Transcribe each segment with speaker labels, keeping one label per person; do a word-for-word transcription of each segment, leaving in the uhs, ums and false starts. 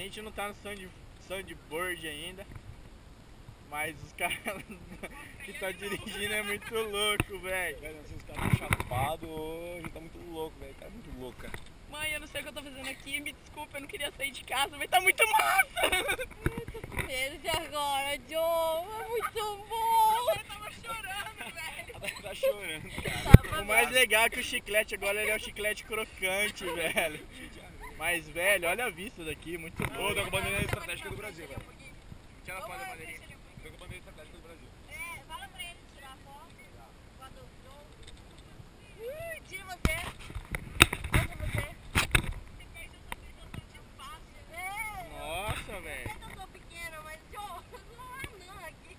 Speaker 1: gente não tá no sand, sandboard ainda, mas os caras que tá dirigindo é muito louco, velho.
Speaker 2: Velho, os caras estão chapados hoje, tá muito louco, velho. Tá muito louco, cara.
Speaker 3: Mãe, eu não sei o que eu tô fazendo aqui, me desculpa, eu não queria sair de casa, mas tá muito massa!
Speaker 4: Eu tô com medo de agora, Joe, é muito bom!
Speaker 3: Eu tava chorando, velho!
Speaker 2: Ela tá chorando, cara.
Speaker 1: O mais legal é que o chiclete agora ele é o chiclete crocante, velho. Mas, velho, olha a vista daqui, muito
Speaker 2: Ô,
Speaker 1: louco.
Speaker 2: tô com a bandeira estratégica do Brasil, velho. Tira a foto da
Speaker 4: Ô,
Speaker 2: bandeirinha.
Speaker 4: deixa ele um
Speaker 2: Tô com a bandeira estratégica do Brasil.
Speaker 4: É, fala pra ele tirar a foto. Quando o Joe... Ui, tira você! Mostra você! Você perde a sua sensação de fácil. É!
Speaker 1: Nossa, velho.
Speaker 4: Eu sei que eu sou pequena, mas Joe, não é não aqui.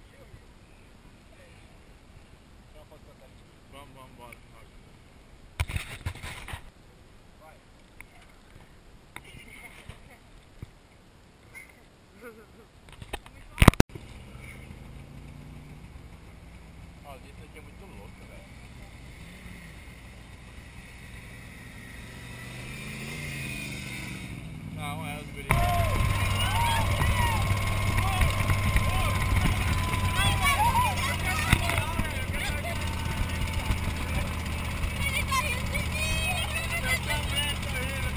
Speaker 2: Tira uma foto estratégica.
Speaker 1: Vamos, vamos, bora.
Speaker 2: Vai.
Speaker 1: Ó, isso aqui é muito louco, velho. Não, é os guris.
Speaker 4: Ele tá rindo de mim!
Speaker 1: Eu também tô rindo.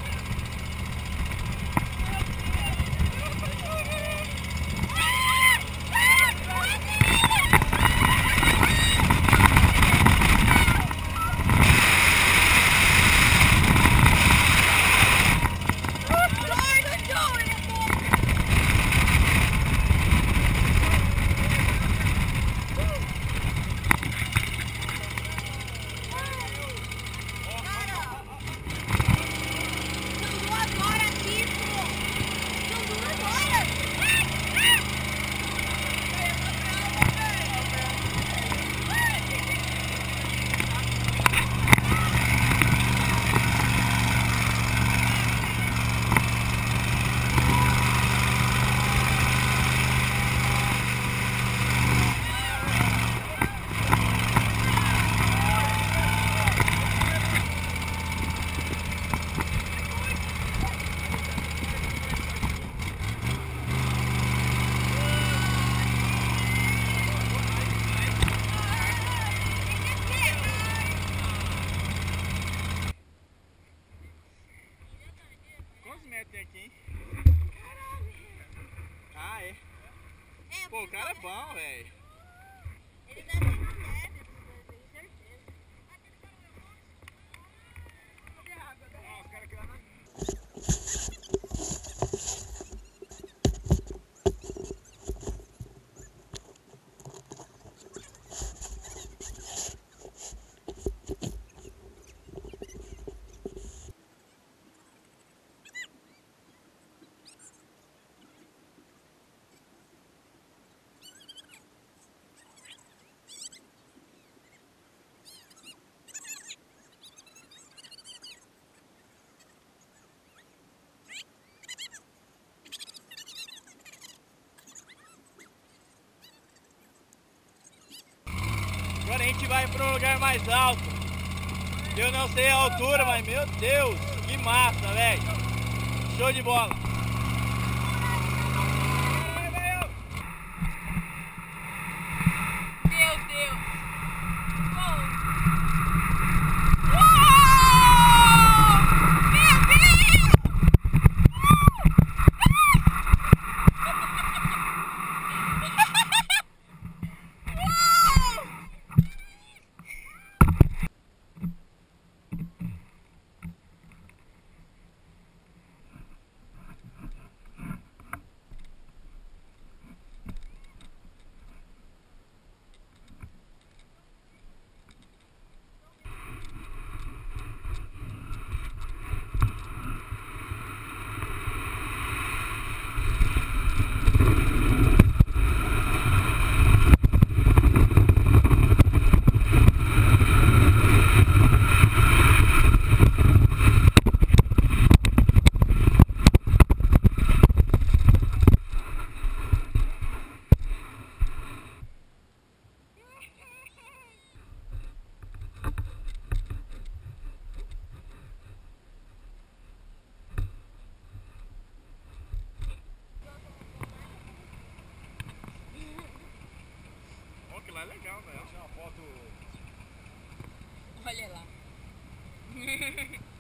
Speaker 1: Quantos metros tem aqui, hein? Ah, é? Pô, o cara é bom, velho.
Speaker 4: Ele deve ir na neve, eu tenho certeza. Cadê a água?
Speaker 2: Ah, os caras criaram na...
Speaker 1: Agora a gente vai para um lugar mais alto. Eu não sei a altura, mas meu Deus, que massa, velho. Show de bola.
Speaker 3: Meu Deus! Uou! Meu Deus!
Speaker 1: mais legal, velho.
Speaker 2: Tirar uma foto.
Speaker 3: Olha lá.